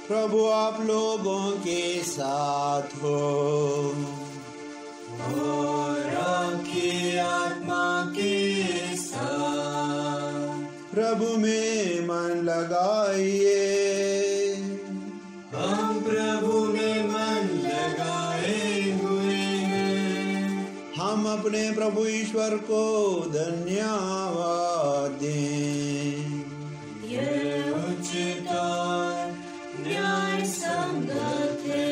प्रभु आप लोगों के साथ हो और आपकी आत्मा के साथ। प्रभु में मन लगाइए। हम प्रभु में मन लगाए हुए हैं। हम अपने प्रभु ईश्वर को धन्यवाद दें। यह उचित और न्याय संगत है।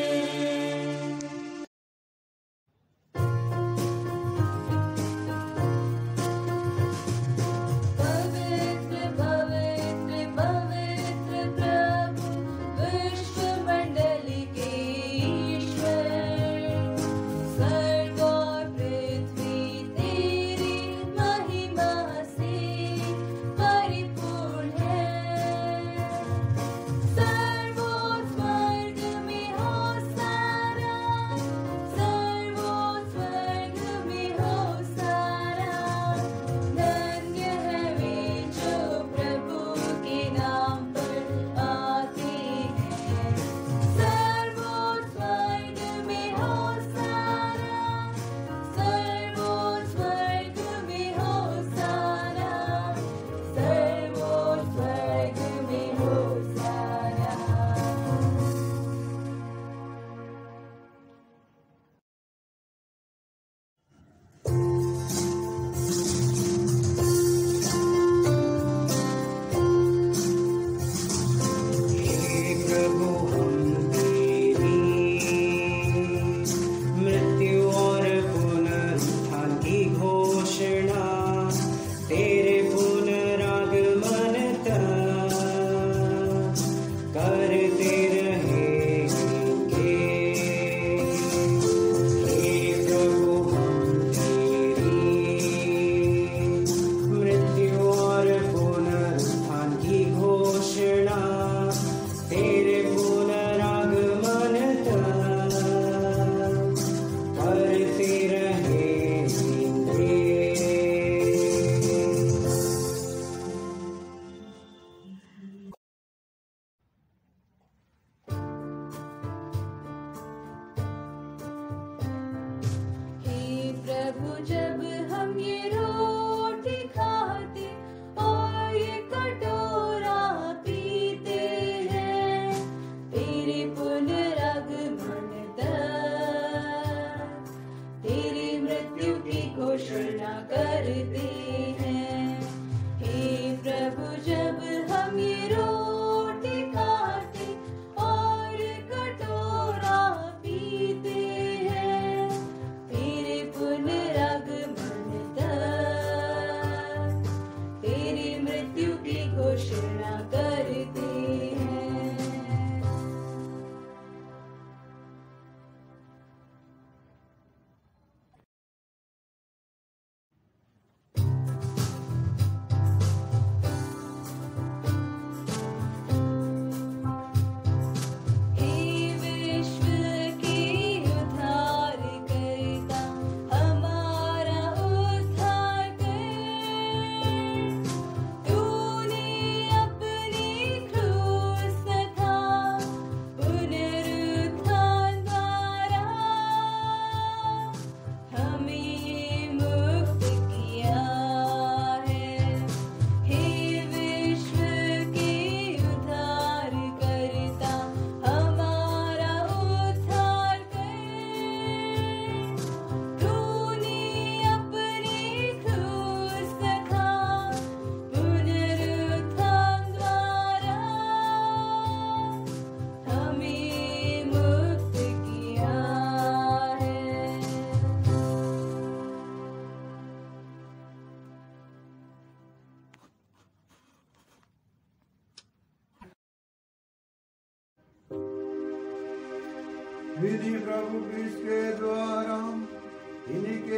विधि प्रभु क्रिस्त के द्वारा इन्हीं के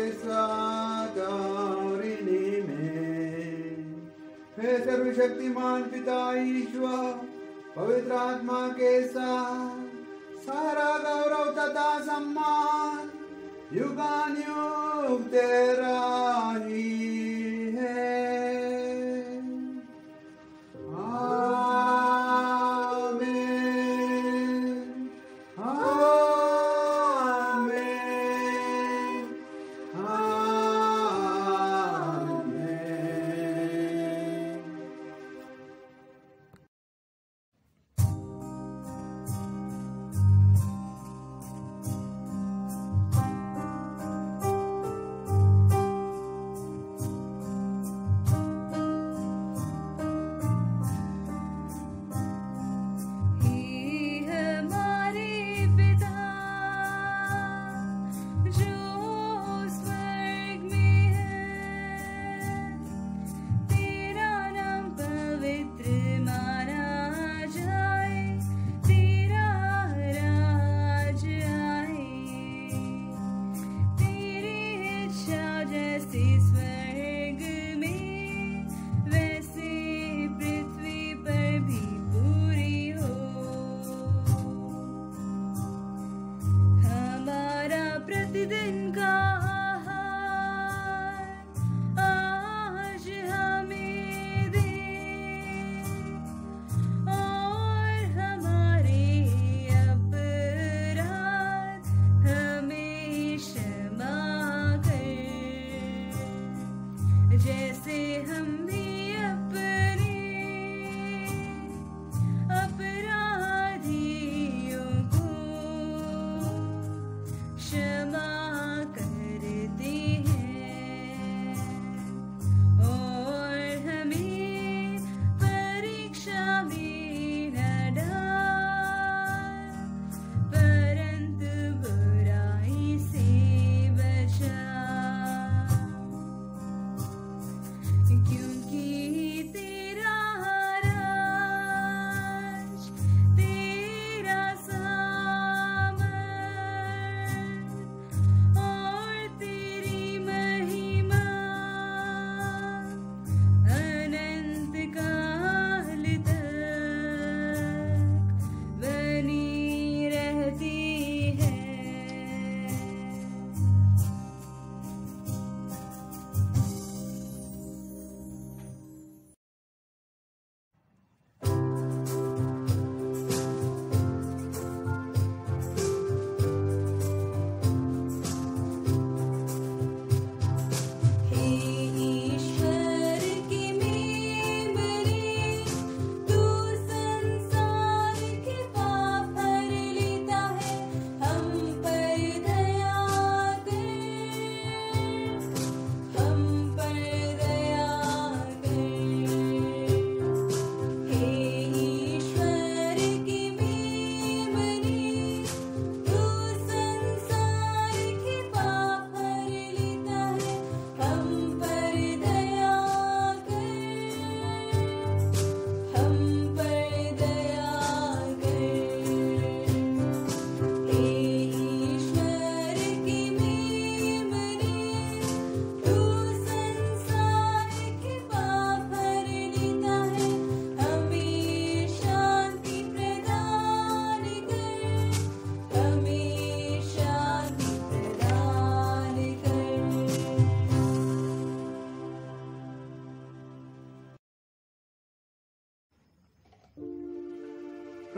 साथ और इन्हीं में हे सर्वशक्तिमान पिता ईश्वर पवित्र आत्मा के साथ सारा गौरव तथा सम्मान युगानुयुग तेरा ही है। आमीन।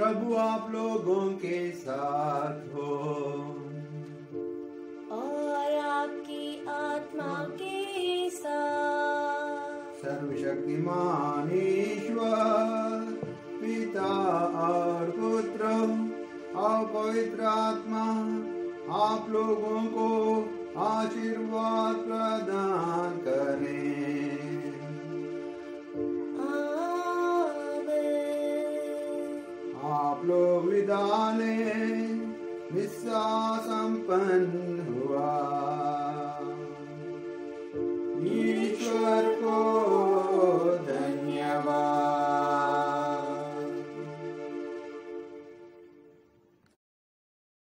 प्रभु आप लोगों के साथ हो और आपकी आत्मा के साथ। सर्वशक्तिमान ईश्वर पिता और पुत्र और पवित्र आत्मा आप लोगों को आशीर्वाद प्रदान करें। आप लोग विदा लें। मिस्सा संपन्न हुआ। ईश्वर